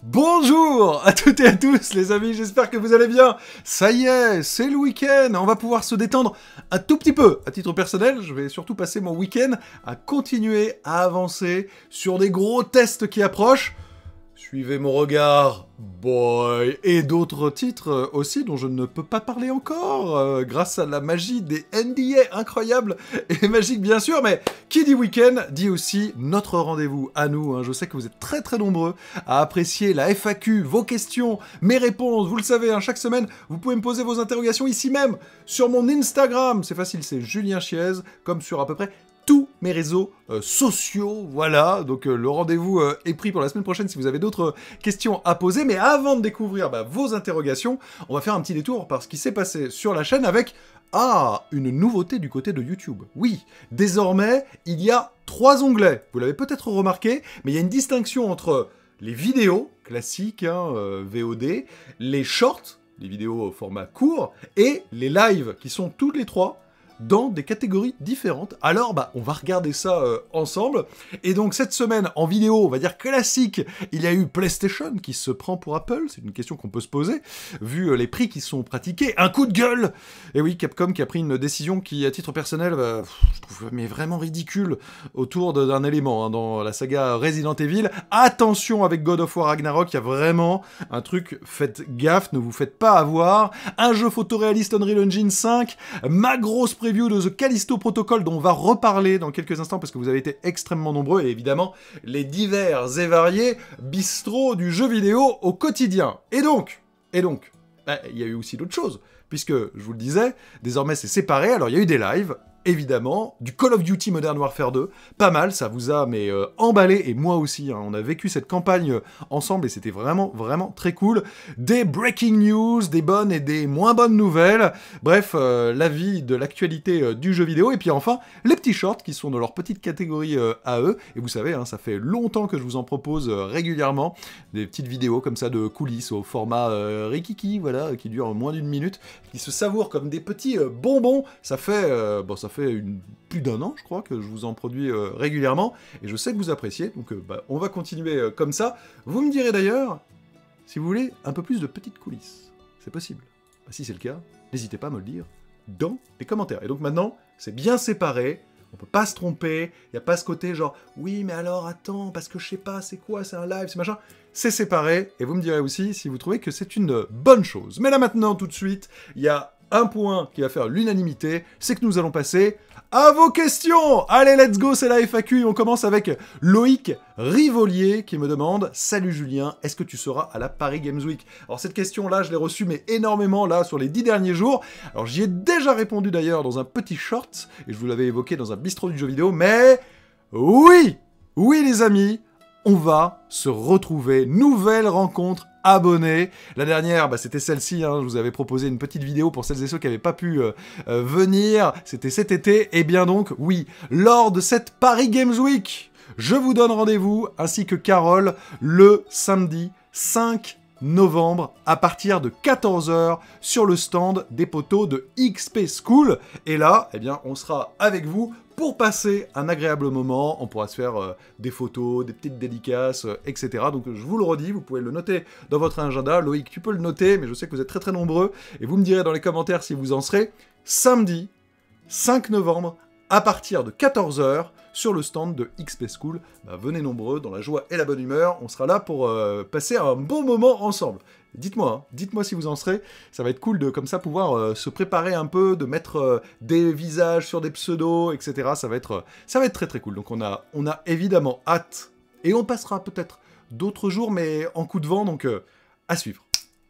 Bonjour à toutes et à tous les amis, j'espère que vous allez bien. Ça y est, c'est le week-end, on va pouvoir se détendre un tout petit peu. À titre personnel, je vais surtout passer mon week-end à continuer à avancer sur des gros tests qui approchent. Suivez mon regard, boy, et d'autres titres aussi dont je ne peux pas parler encore, grâce à la magie des NDA incroyables et magiques bien sûr, mais qui dit week-end dit aussi notre rendez-vous à nous, hein. Je sais que vous êtes très nombreux à apprécier la FAQ, vos questions, mes réponses, vous le savez, hein, chaque semaine, vous pouvez me poser vos interrogations ici même, sur mon Instagram, c'est facile, c'est Julien Chiez, comme sur à peu près tous mes réseaux sociaux, voilà, donc le rendez-vous est pris pour la semaine prochaine si vous avez d'autres questions à poser, mais avant de découvrir vos interrogations, on va faire un petit détour par ce qui s'est passé sur la chaîne avec, une nouveauté du côté de YouTube. Oui, désormais, il y a 3 onglets, vous l'avez peut-être remarqué, mais il y a une distinction entre les vidéos classiques, VOD, les shorts, les vidéos au format court, et les lives, qui sont toutes les 3 dans des catégories différentes. Alors, on va regarder ça ensemble. Et donc, cette semaine, en vidéo, on va dire classique, il y a eu PlayStation qui se prend pour Apple. C'est une question qu'on peut se poser, vu les prix qui sont pratiqués. Un coup de gueule. Et oui, Capcom qui a pris une décision qui, à titre personnel, je trouve vraiment ridicule autour d'un élément, hein, dans la saga Resident Evil. Attention avec God of War Ragnarok, il y a vraiment un truc, faites gaffe, ne vous faites pas avoir. Un jeu photoréaliste Unreal Engine 5, ma grosse preview de The Callisto Protocol dont on va reparler dans quelques instants parce que vous avez été extrêmement nombreux, et évidemment les divers et variés bistrots du jeu vidéo au quotidien. Et donc, il y a eu aussi d'autres choses, puisque, je vous le disais, désormais c'est séparé, alors il y a eu des lives, évidemment, du Call of Duty Modern Warfare 2, pas mal, ça vous a emballé, et moi aussi, hein, on a vécu cette campagne ensemble, et c'était vraiment très cool. Des breaking news, des bonnes et des moins bonnes nouvelles, bref, l'avis de l'actualité du jeu vidéo, et puis enfin, les petits shorts qui sont dans leur petite catégorie à eux, et vous savez, hein, ça fait longtemps que je vous en propose régulièrement, des petites vidéos comme ça de coulisses au format Rikiki, voilà, qui durent moins d'1 minute, qui se savourent comme des petits bonbons, ça fait plus d'1 an, je crois, que je vous en produis régulièrement, et je sais que vous appréciez, donc on va continuer comme ça. Vous me direz d'ailleurs, si vous voulez, un peu plus de petites coulisses. C'est possible. Si c'est le cas, n'hésitez pas à me le dire dans les commentaires. Et donc maintenant, c'est bien séparé, on peut pas se tromper, il n'y a pas ce côté genre, oui, mais alors attends, parce que je sais pas, c'est quoi, c'est un live, c'est machin. C'est séparé, et vous me direz aussi si vous trouvez que c'est une bonne chose. Mais là maintenant, tout de suite, il y a un point qui va faire l'unanimité, c'est que nous allons passer à vos questions. Allez, let's go, c'est la FAQ, et on commence avec Loïc Rivolier qui me demande « Salut Julien, est-ce que tu seras à la Paris Games Week ?» Alors cette question-là, je l'ai reçue mais énormément là sur les 10 derniers jours. Alors j'y ai déjà répondu d'ailleurs dans un petit short, et je vous l'avais évoqué dans un bistrot du jeu vidéo, mais oui les amis, on va se retrouver, nouvelle rencontre abonnés. La dernière, c'était celle-ci, hein, je vous avais proposé une petite vidéo pour celles et ceux qui n'avaient pas pu venir, c'était cet été, et bien donc, oui, lors de cette Paris Games Week, je vous donne rendez-vous, ainsi que Carole, le samedi 5 novembre, à partir de 14 h, sur le stand des poteaux de XP School, et là, on sera avec vous pour passer un agréable moment. On pourra se faire des photos, des petites dédicaces, etc. Donc je vous le redis, vous pouvez le noter dans votre agenda. Loïc, tu peux le noter, mais je sais que vous êtes très nombreux, et vous me direz dans les commentaires si vous en serez. Samedi 5 novembre, à partir de 14 h, sur le stand de XP School. Venez nombreux, dans la joie et la bonne humeur, on sera là pour passer un bon moment ensemble. Dites-moi si vous en serez, ça va être cool de comme ça pouvoir se préparer un peu, de mettre des visages sur des pseudos, etc. Ça va être très cool. Donc on a évidemment hâte, et on passera peut-être d'autres jours, mais en coup de vent, donc à suivre.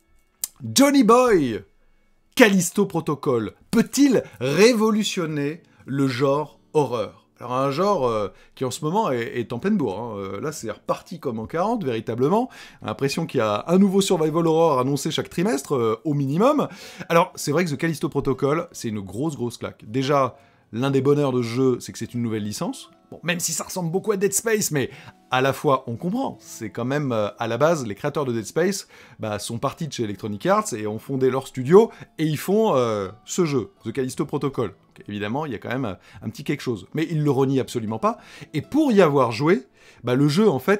Johnny Boy, Callisto Protocol, peut-il révolutionner le genre horreur ? Alors un genre qui en ce moment est en pleine bourre, hein. Là c'est reparti comme en 40 véritablement, l'impression qu'il y a un nouveau survival horror annoncé chaque trimestre au minimum. Alors c'est vrai que The Callisto Protocol c'est une grosse claque. Déjà l'un des bonheurs de ce jeu c'est que c'est une nouvelle licence, bon, même si ça ressemble beaucoup à Dead Space, mais à la fois on comprend, c'est quand même à la base les créateurs de Dead Space sont partis de chez Electronic Arts et ont fondé leur studio et ils font ce jeu, The Callisto Protocol. Donc, évidemment il y a quand même un petit quelque chose, mais ils le renient absolument pas, et pour y avoir joué, le jeu en fait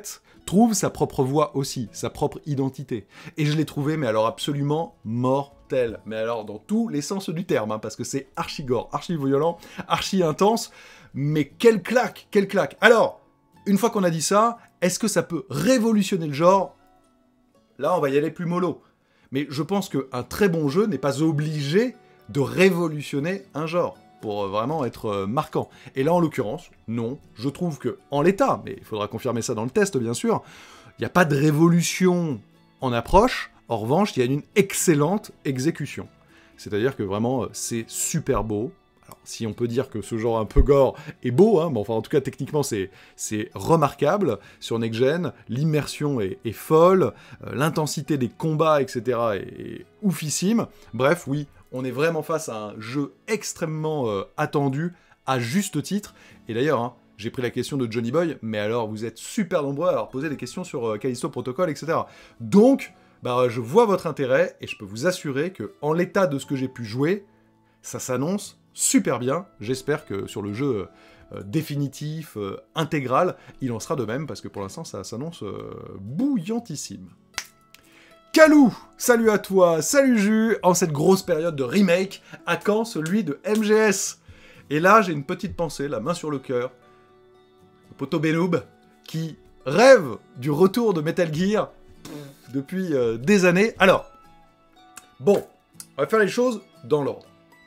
trouve sa propre voix aussi, sa propre identité. Et je l'ai trouvé, mais alors absolument mortel. Mais alors dans tous les sens du terme, hein, parce que c'est archi gore, archi violent, archi intense. Mais quelle claque, quelle claque. Alors, une fois qu'on a dit ça, est-ce que ça peut révolutionner le genre? Là, on va y aller plus mollo. Mais je pense qu'un très bon jeu n'est pas obligé de révolutionner un genre pour vraiment être marquant. Et là, en l'occurrence, non. Je trouve que, en l'état, mais il faudra confirmer ça dans le test, bien sûr, il n'y a pas de révolution en approche. En revanche, il y a une excellente exécution. C'est-à-dire que vraiment, c'est super beau. Alors, si on peut dire que ce genre un peu gore est beau, hein, mais enfin, en tout cas, techniquement, c'est remarquable. Sur Next Gen, l'immersion est folle, l'intensité des combats, etc. est oufissime. Bref, oui, on est vraiment face à un jeu extrêmement attendu, à juste titre. Et d'ailleurs, hein, j'ai pris la question de Johnny Boy, mais alors, vous êtes super nombreux à avoir posé des questions sur Callisto Protocol, etc. Donc, bah, je vois votre intérêt, et je peux vous assurer que, en l'état de ce que j'ai pu jouer, ça s'annonce super bien. J'espère que sur le jeu définitif, intégral, il en sera de même, parce que pour l'instant, ça s'annonce bouillantissime. Kalou, salut à toi, salut Jus, en cette grosse période de remake, à quand celui de MGS? Et là, j'ai une petite pensée, la main sur le cœur, le poteau Benoub, qui rêve du retour de Metal Gear depuis des années. Alors, bon, on va faire les choses dans l'ordre.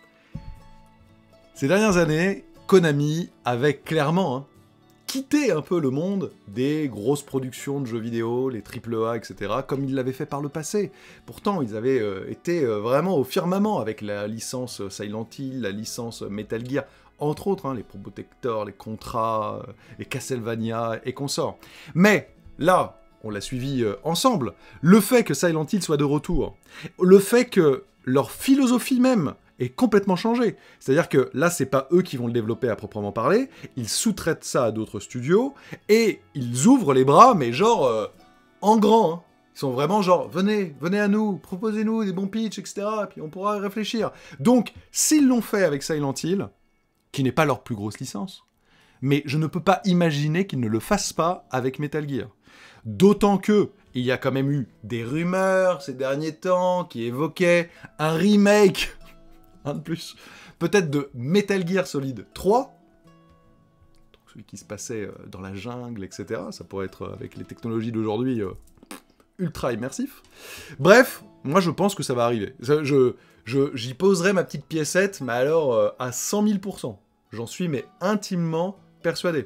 Ces dernières années, Konami avait clairement quitté un peu le monde des grosses productions de jeux vidéo, les AAA, etc., comme ils l'avaient fait par le passé. Pourtant, ils avaient été vraiment au firmament avec la licence Silent Hill, la licence Metal Gear, entre autres, hein, les Probotector, les Contra, les Castlevania et consorts. Mais là, on l'a suivi ensemble, le fait que Silent Hill soit de retour, le fait que leur philosophie même est complètement changé. C'est-à-dire que là, c'est pas eux qui vont le développer à proprement parler, ils sous-traitent ça à d'autres studios, et ils ouvrent les bras, mais genre, en grand, hein. Ils sont vraiment genre, venez à nous, proposez-nous des bons pitchs, etc., puis on pourra réfléchir. Donc, s'ils l'ont fait avec Silent Hill, qui n'est pas leur plus grosse licence, mais je ne peux pas imaginer qu'ils ne le fassent pas avec Metal Gear. D'autant que, il y a quand même eu des rumeurs ces derniers temps qui évoquaient un remake un de plus, peut-être de Metal Gear Solid 3, donc celui qui se passait dans la jungle, etc. Ça pourrait être, avec les technologies d'aujourd'hui, ultra immersif. Bref, moi je pense que ça va arriver. J'y poserai ma petite piécette, mais alors à 100 000%. J'en suis mais intimement persuadé.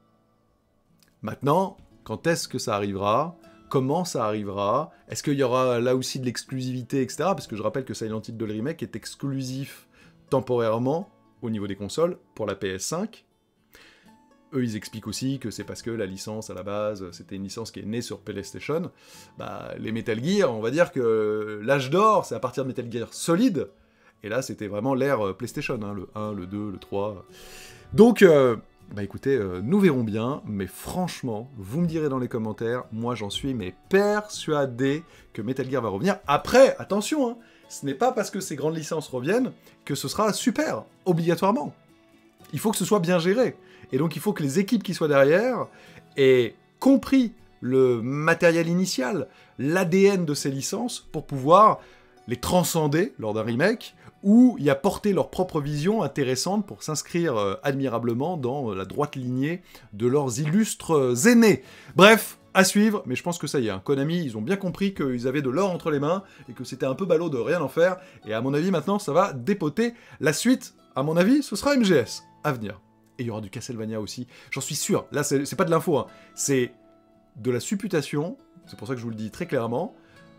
Maintenant, quand est-ce que ça arrivera ? Comment ça arrivera? Est-ce qu'il y aura là aussi de l'exclusivité, etc. Parce que je rappelle que Silent Hill 2 le remake est exclusif temporairement au niveau des consoles pour la PS5. Eux, ils expliquent aussi que c'est parce que la licence, à la base, c'était une licence qui est née sur PlayStation. Bah, les Metal Gear, on va dire que l'âge d'or, c'est à partir de Metal Gear Solid. Et là, c'était vraiment l'ère PlayStation, hein, le 1, le 2, le 3. Donc... bah écoutez, nous verrons bien, mais franchement, vous me direz dans les commentaires, moi j'en suis mais persuadé que Metal Gear va revenir. Après, attention, hein, ce n'est pas parce que ces grandes licences reviennent que ce sera super, obligatoirement. Il faut que ce soit bien géré. Et donc il faut que les équipes qui soient derrière aient compris le matériel initial, l'ADN de ces licences, pour pouvoir les transcender lors d'un remake, ou y apporter leur propre vision intéressante pour s'inscrire admirablement dans la droite lignée de leurs illustres aînés. Bref, à suivre, mais je pense que ça y est, hein. Konami, ils ont bien compris qu'ils avaient de l'or entre les mains, et que c'était un peu ballot de rien en faire, et à mon avis, maintenant, ça va dépoter. La suite, à mon avis, ce sera MGS, à venir. Et il y aura du Castlevania aussi, j'en suis sûr. Là, c'est pas de l'info, hein. C'est de la supputation, c'est pour ça que je vous le dis très clairement,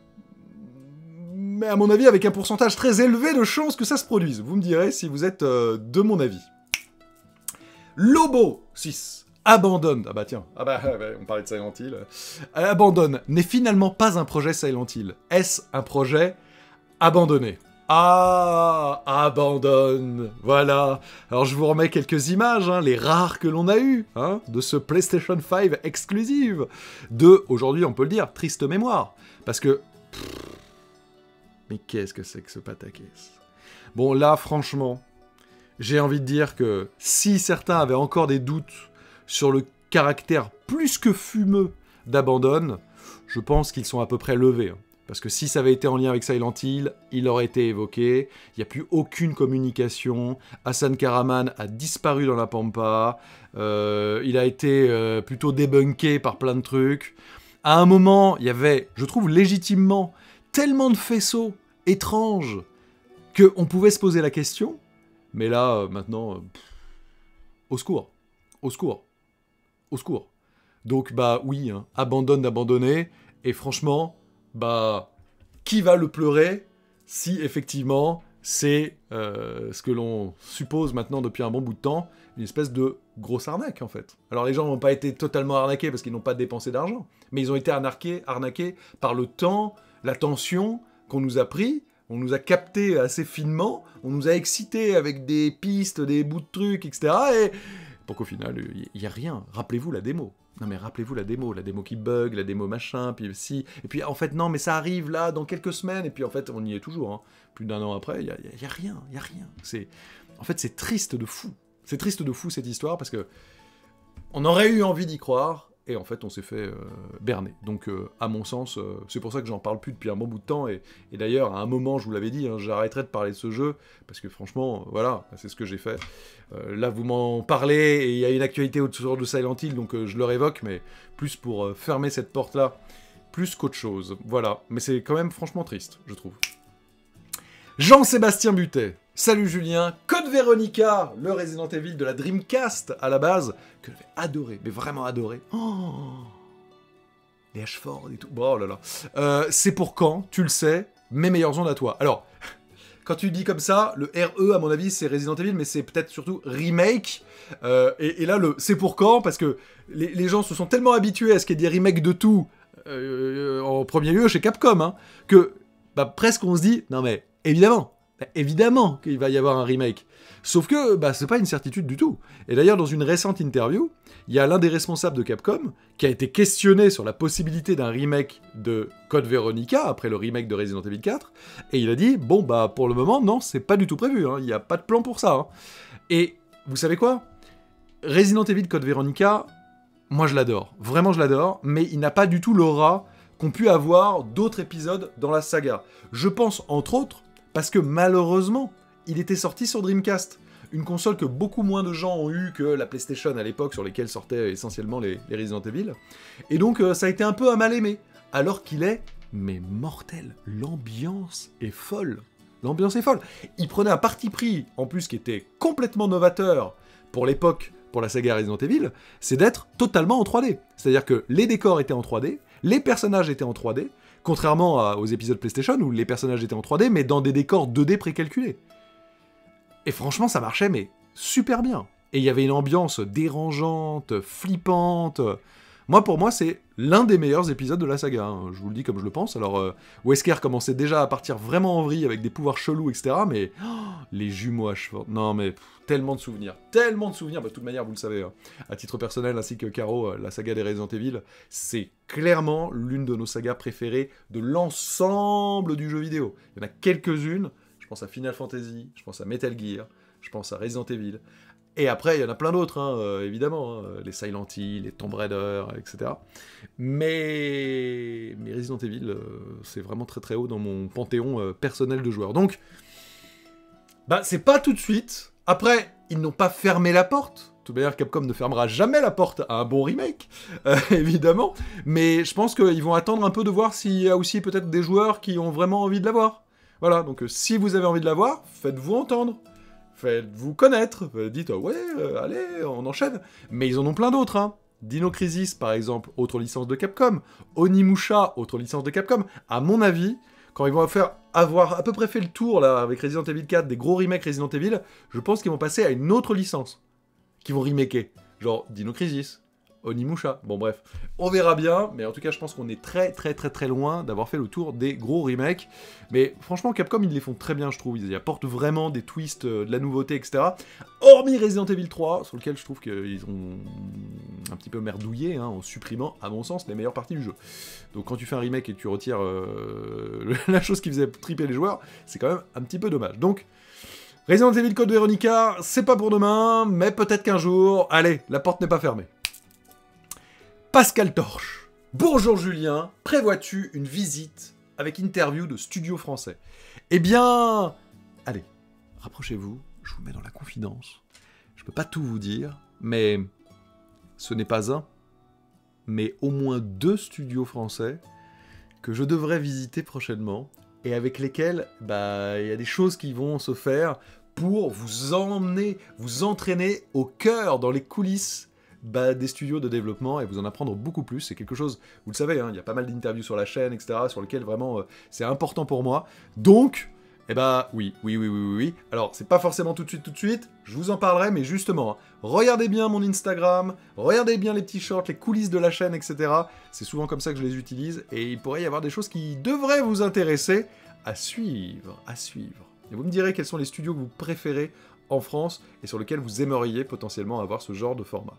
mais à mon avis, avec un pourcentage très élevé de chances que ça se produise. Vous me direz si vous êtes de mon avis. Lobo 6 abandonne... Ah bah tiens, on parlait de Silent Hill. Abandonne n'est finalement pas un projet Silent Hill. Est-ce un projet abandonné? Ah, abandonne, voilà. Alors je vous remets quelques images, hein, les rares que l'on a eues, hein, de ce PlayStation 5 exclusive. De, aujourd'hui on peut le dire, triste mémoire. Parce que... mais qu'est-ce que c'est que ce pataquès? Bon, là, franchement, j'ai envie de dire que si certains avaient encore des doutes sur le caractère plus que fumeux d'Abandon, je pense qu'ils sont à peu près levés. Hein. Parce que si ça avait été en lien avec Silent Hill, il aurait été évoqué. Il n'y a plus aucune communication. Hassan Karaman a disparu dans la pampa. Il a été plutôt débunké par plein de trucs. À un moment, il y avait, je trouve légitimement, tellement de faisceaux étranges qu'on pouvait se poser la question. Mais là, maintenant, au secours. Au secours. Au secours. Donc, bah oui, hein, abandonne d'abandonner. Et franchement... bah, qui va le pleurer si effectivement c'est ce que l'on suppose maintenant depuis un bon bout de temps, une espèce de grosse arnaque en fait. Alors les gens n'ont pas été totalement arnaqués parce qu'ils n'ont pas dépensé d'argent, mais ils ont été arnaqués par le temps, l'attention qu'on nous a pris, on nous a capté assez finement, on nous a excités avec des pistes, des bouts de trucs, etc. Et pour qu'au final, il n'y a rien. Rappelez-vous la démo. Non mais rappelez-vous la démo qui bug, la démo machin, puis si... Et puis en fait non mais ça arrive là dans quelques semaines, et puis en fait on y est toujours, hein. Plus d'un an après, il y a rien. En fait c'est triste de fou. C'est triste de fou cette histoire, parce que on aurait eu envie d'y croire, et en fait on s'est fait berner. Donc à mon sens, c'est pour ça que j'en parle plus depuis un bon bout de temps, et d'ailleurs à un moment je vous l'avais dit, hein, j'arrêterai de parler de ce jeu, parce que franchement, voilà, c'est ce que j'ai fait. Là vous m'en parlez, et il y a une actualité autour de Silent Hill, donc je le révoque, mais plus pour fermer cette porte-là, plus qu'autre chose. Voilà, mais c'est quand même franchement triste, je trouve. Jean-Sébastien Butet. Salut Julien, Code Veronica, le Resident Evil de la Dreamcast à la base, que j'avais adoré, mais vraiment adoré. Oh, les Ashford et tout. Bon, oh là là. C'est pour quand, tu le sais, mes meilleures ondes à toi. Alors, quand tu dis comme ça, le RE, à mon avis, c'est Resident Evil, mais c'est peut-être surtout remake. Et là, le c'est pour quand, parce que les gens se sont tellement habitués à ce qu'il y ait des remakes de tout, en premier lieu chez Capcom, hein, que bah, presque on se dit, non mais, évidemment qu'il va y avoir un remake. Sauf que bah, c'est pas une certitude du tout. Et d'ailleurs, dans une récente interview, il y a l'un des responsables de Capcom qui a été questionné sur la possibilité d'un remake de Code Veronica, après le remake de Resident Evil 4, et il a dit, bon bah pour le moment, non, c'est pas du tout prévu, hein, il n'y a pas de plan pour ça. Hein. Et vous savez quoi ? Resident Evil Code Veronica, moi je l'adore, vraiment je l'adore, mais il n'a pas du tout l'aura qu'ont pu avoir d'autres épisodes dans la saga. Je pense entre autres, parce que malheureusement, il était sorti sur Dreamcast, une console que beaucoup moins de gens ont eu que la PlayStation à l'époque, sur lesquelles sortaient essentiellement les Resident Evil. Et donc ça a été un peu à mal aimé, alors qu'il est, mais mortel. L'ambiance est folle. L'ambiance est folle. Il prenait un parti pris, en plus qui était complètement novateur pour l'époque, pour la saga Resident Evil, c'est d'être totalement en 3D. C'est-à-dire que les décors étaient en 3D, les personnages étaient en 3D, contrairement aux épisodes PlayStation où les personnages étaient en 3D, mais dans des décors 2D précalculés. Et franchement, ça marchait, mais super bien. Et il y avait une ambiance dérangeante, flippante. Moi, pour moi, c'est l'un des meilleurs épisodes de la saga. Hein. Je vous le dis comme je le pense. Alors, Wesker commençait déjà à partir vraiment en vrille avec des pouvoirs chelous, etc. Mais les jumeaux Ashford. Non, mais tellement de souvenirs. Tellement de souvenirs. Bah, de toute manière, vous le savez, hein, à titre personnel, ainsi que Caro, la saga des Resident Evil, c'est clairement l'une de nos sagas préférées de l'ensemble du jeu vidéo. Il y en a quelques-unes. Je pense à Final Fantasy, je pense à Metal Gear, je pense à Resident Evil. Et après, il y en a plein d'autres, hein, évidemment, hein, les Silent Hill, les Tomb Raider, etc. Mais Resident Evil, c'est vraiment très très haut dans mon panthéon personnel de joueurs. Donc, bah, c'est pas tout de suite. Après, ils n'ont pas fermé la porte. De toute manière, Capcom ne fermera jamais la porte à un bon remake, évidemment. Mais je pense qu'ils vont attendre un peu de voir s'il y a aussi peut-être des joueurs qui ont vraiment envie de l'avoir. Voilà, donc si vous avez envie de l'avoir, faites-vous entendre. Faites-vous connaître, dites ouais, allez, on enchaîne. Mais ils en ont plein d'autres, hein. Dino Crisis, par exemple, autre licence de Capcom. Onimusha, autre licence de Capcom. À mon avis, quand ils vont avoir à peu près fait le tour, là, avec Resident Evil 4, des gros remakes Resident Evil, je pense qu'ils vont passer à une autre licence, qu'ils vont remaker. Genre Dino Crisis, Onimusha, bon bref, on verra bien, mais en tout cas je pense qu'on est très très très très loin d'avoir fait le tour des gros remakes, mais franchement Capcom ils les font très bien je trouve, ils apportent vraiment des twists, de la nouveauté, etc. Hormis Resident Evil 3, sur lequel je trouve qu'ils ont un petit peu merdouillé, hein, en supprimant, à mon sens, les meilleures parties du jeu. Donc quand tu fais un remake et que tu retires la chose qui faisait triper les joueurs, c'est quand même un petit peu dommage. Donc, Resident Evil Code Veronica, c'est pas pour demain, mais peut-être qu'un jour, allez, la porte n'est pas fermée. Pascal Torche. Bonjour Julien, prévois-tu une visite avec interview de studio français? Eh bien, allez, rapprochez-vous, je vous mets dans la confidence. Je peux pas tout vous dire, mais ce n'est pas un, mais au moins 2 studios français que je devrais visiter prochainement et avec lesquels il y a des choses qui vont se faire pour vous emmener, vous entraîner au cœur, dans les coulisses des studios de développement et vous en apprendre beaucoup plus. C'est quelque chose, vous le savez, il y a pas mal d'interviews sur la chaîne, etc., sur lesquelles vraiment c'est important pour moi. Donc, oui. Alors, c'est pas forcément tout de suite, je vous en parlerai, mais justement, regardez bien mon Instagram, regardez bien les petits shorts, les coulisses de la chaîne, etc. C'est souvent comme ça que je les utilise, et il pourrait y avoir des choses qui devraient vous intéresser à suivre. Et vous me direz quels sont les studios que vous préférez en France, et sur lesquels vous aimeriez potentiellement avoir ce genre de format.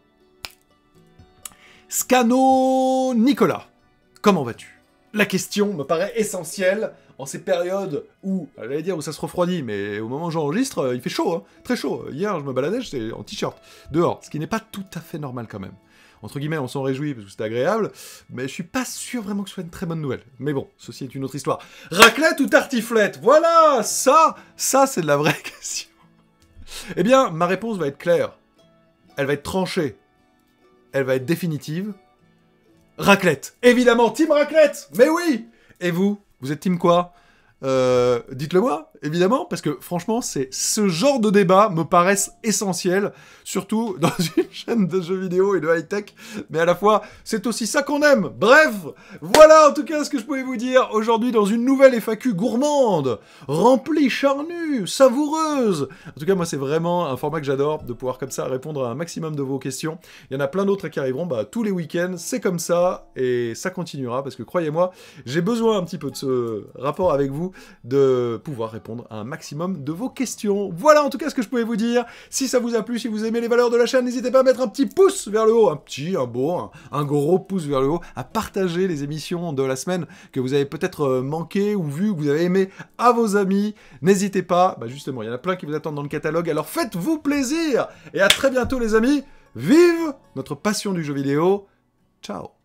Scano Nicolas, comment vas-tu? La question me paraît essentielle en ces périodes où, j'allais dire où ça se refroidit, mais au moment où j'enregistre, il fait chaud, hein, très chaud. Hier, je me baladais, j'étais en t-shirt, dehors, ce qui n'est pas tout à fait normal quand même. Entre guillemets, on s'en réjouit parce que c'est agréable, mais je suis pas sûr vraiment que ce soit une très bonne nouvelle. Mais bon, ceci est une autre histoire. Raclette ou tartiflette? Voilà, ça c'est de la vraie question. Eh bien, ma réponse va être claire. Elle va être tranchée. Elle va être définitive. Raclette. Évidemment, team raclette. Mais oui. Et vous êtes team quoi? Dites-le moi, évidemment, parce que franchement, ce genre de débat me paraissent essentiels, surtout dans une chaîne de jeux vidéo et de high-tech, mais à la fois, c'est aussi ça qu'on aime. Bref, voilà en tout cas ce que je pouvais vous dire aujourd'hui dans une nouvelle FAQ gourmande, remplie, charnue, savoureuse. En tout cas, moi, c'est vraiment un format que j'adore, de pouvoir comme ça répondre à un maximum de vos questions. Il y en a plein d'autres qui arriveront tous les week-ends, c'est comme ça, et ça continuera, parce que croyez-moi, j'ai besoin un petit peu de ce rapport avec vous, de pouvoir répondre à un maximum de vos questions. Voilà en tout cas ce que je pouvais vous dire. Si ça vous a plu, si vous aimez les valeurs de la chaîne, n'hésitez pas à mettre un petit pouce vers le haut, un gros pouce vers le haut, à partager les émissions de la semaine que vous avez peut-être manqué ou vu, que vous avez aimé à vos amis. N'hésitez pas, justement, il y en a plein qui vous attendent dans le catalogue, alors faites-vous plaisir. Et à très bientôt les amis, vive notre passion du jeu vidéo. Ciao.